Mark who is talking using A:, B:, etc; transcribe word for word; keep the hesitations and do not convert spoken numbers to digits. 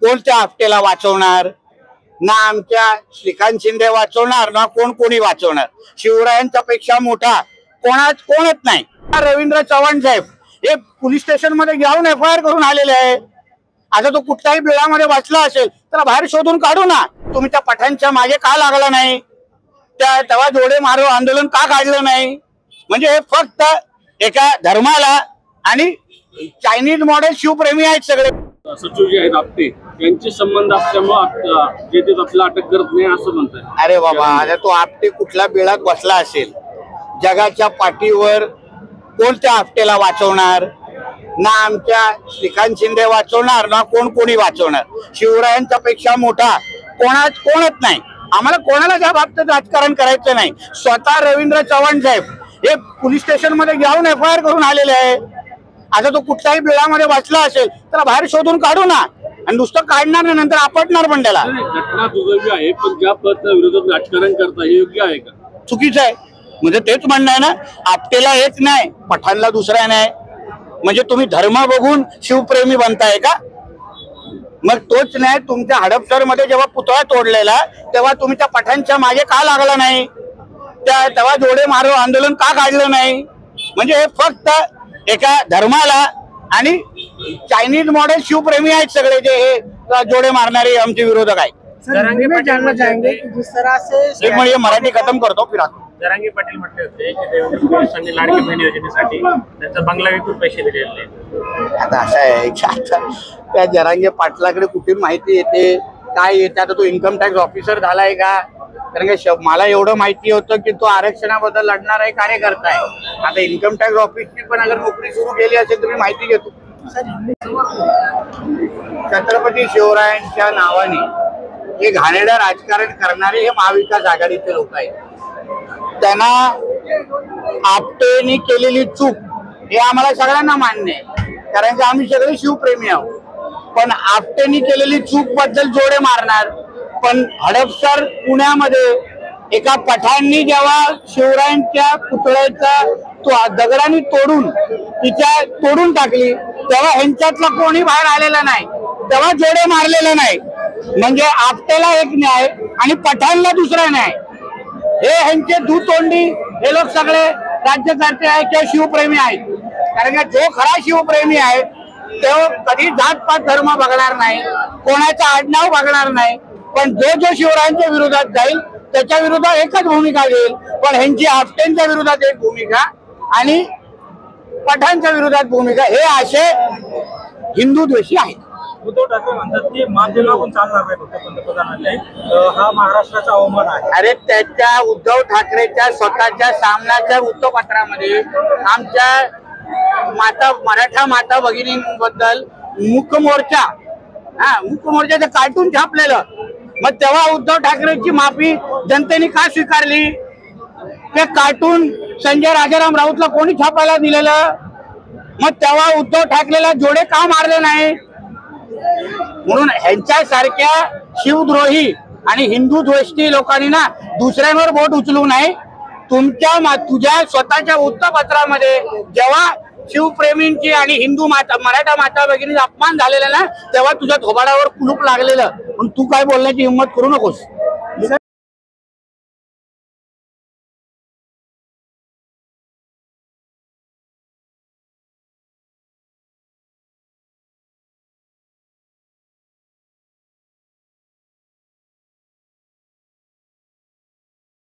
A: कोणत्या आपटेला वाचवणार ना, आमच्या श्रीकांत शिंदे वाचवणार ना कोण कोणी वाचवणार। शिवरायांच्या पेक्षा मोठा कोणाच कोणच नाही। रवींद्र चव्हाण साहेब हे पोलीस स्टेशन मध्ये जाऊन एफ आय आर करून आलेले आहे। आता तो कुठल्याही बिळामध्ये वाचला असेल तर बाहेर शोधून काढू ना। तुम्ही त्या पठाणच्या मागे का लागला नाही, त्या तेव्हा जोडे मारो आंदोलन का काढलं नाही? म्हणजे हे फक्त एका धर्माला आणि चायनीज मॉडेल शिवप्रेमी आहेत सगळे।
B: सचिव जे आहेत आपटे यांचे संबंध असल्यामुळे जे ते आपल्याला अटक करत नाही असं म्हणतात।
A: अरे बाबा, आता तो आपटे कुठल्या बिळात बसला असेल, जगाच्या पाठीवर कोणत्या आपटेला वाचवणार ना, आमच्या श्रीकांत शिंदे वाचवणार ना कोण कोणी वाचवणार। शिवरायांच्या पेक्षा मोठा कोणाच कोणच नाही। आम्हाला कोणाला त्या बाबतीत राजकारण करायचं नाही। स्वतः रवींद्र चव्हाण साहेब हे पोलीस स्टेशन मध्ये जाऊन एफ आय आर करून आलेले आहे। आता तो कुठल्याही बिळामध्ये वाचला असेल तर बाहेर शोधून काढू ना, आणि नुसतं काढणार नाही नंतर आपटणार पण त्याला।
B: घटना दुर्दैवी आहे, पण ज्या पद्धतीने विरोधात राजकारण करता हे योग्य आहे का?
A: चुकीचं आहे। म्हणजे तेच म्हणणं आहे ना, आपटेला एक नाही पठाणला दुसरा नाही। म्हणजे तुम्ही धर्म बघून शिवप्रेमी बनताय का? मग तोच नाही तुमच्या हडपसर मध्ये जेव्हा पुतळा तोडलेला तेव्हा तुम्ही त्या पठाणच्या मागे का लागला नाही, त्या तेव्हा जोडे मारो आंदोलन का काढलं नाही? म्हणजे हे फक्त एका धर्माला आणि चायनीज मॉडेल शिवप्रेमी आहेत सगळे जे हे जोडे मारणारे आमचे विरोधक आहेत। एक म्हणजे मराठी खतम करतो फिर
C: जरांगे पाटील म्हटले होते की देवेंद्र फडणवीसांनी लाडकी बहीण योजनेसाठी त्यांचा बंगला विकून पैसे दिलेले आहेत।
A: आता असं आहे की आता त्या जरांगे पाटलाकडे कुठून माहिती येते काय येते? आता तो इन्कम टॅक्स ऑफिसर झालाय का? कारण की मला एवढं माहिती होतं की तो आरक्षणाबद्दल लढणार आहे, कार्यकर्ता आहे। आता इन्कम टॅक्स ऑफिसची पण अगर नोकरी सुरू केली असेल तर मी माहिती घेतो। छत्रपती शिवरायांच्या नावाने हे घाणेरडं राजकारण करणारे हे महाविकास आघाडीचे लोक आहेत। त्यांना आपटेनी केलेली चूक हे आम्हाला सगळ्यांना मान्य आहे, कारण की आम्ही सगळे शिवप्रेमी आहोत। पण आपटेनी केलेली चूक बद्दल जोडे मारणार। पण हडपसर पुण्यामध्ये एका पठाणनी जेव्हा शिवरायांच्या पुतळ्याचा तो दगडाने तोडून तिच्या तोडून टाकली तेव्हा ह्यांच्यातला कोणी बाहेर आलेला नाही, तेव्हा जोडे मारलेले नाही। म्हणजे आपटेला एक न्याय आणि पठाणला दुसरा न्याय। हे ह्यांचे दुतोंडी हे लोक सगळे राज्यकर्ते आहेत किंवा शिवप्रेमी आहेत। कारण की जो खरा शिवप्रेमी आहे तो कधी जात पात धर्म बघणार नाही, कोणाचा आडनाव बघणार नाही। पण जो जो शिवरायांच्या विरोधात जाईल त्याच्या विरोधात एकच भूमिका घेईल। पण ह्यांची आपटेंच्या विरोधात एक भूमिका आणि पठाणच्या विरोधात भूमिका, हे असे हिंदू द्वेषी आहेत।
C: उद्धव ठाकरे म्हणतात की माध्यमातून चालणार नाही फक्त पंतप्रधानांनी, हा महाराष्ट्राचा अवमान आहे।
A: अरे त्याच्या उद्धव ठाकरेच्या स्वतःच्या सामनाच्या वृत्तपत्रामध्ये आमच्या माता मराठा माता भगिनींबद्दल मुक मोर्चा हा मुक मोर्चाचं कार्टून छापलेलं। मग तेव्हा उद्धव ठाकरेची माफी जनतेने का स्वीकारली? ते कार्टून संजय राजाराम राऊतला कोणी छापायला दिलेलं? मग तेव्हा उद्धव ठाकरेला जोडे का मारले नाही? म्हणून ह्यांच्यासारख्या शिवद्रोही आणि हिंदू द्वेषी लोकांनी ना दुसऱ्यांवर बोट उचलू नये। तुमच्या तुझ्या स्वतःच्या वृत्तपत्रामध्ये जेव्हा शिवप्रेमींची आणि हिंदू माता मराठा माता भगिनीचा अपमान झालेला ना तेव्हा तुझ्या थोबाडावर कुलूप लागलेलं, पण तू काय बोलण्याची हिंमत करू नकोस।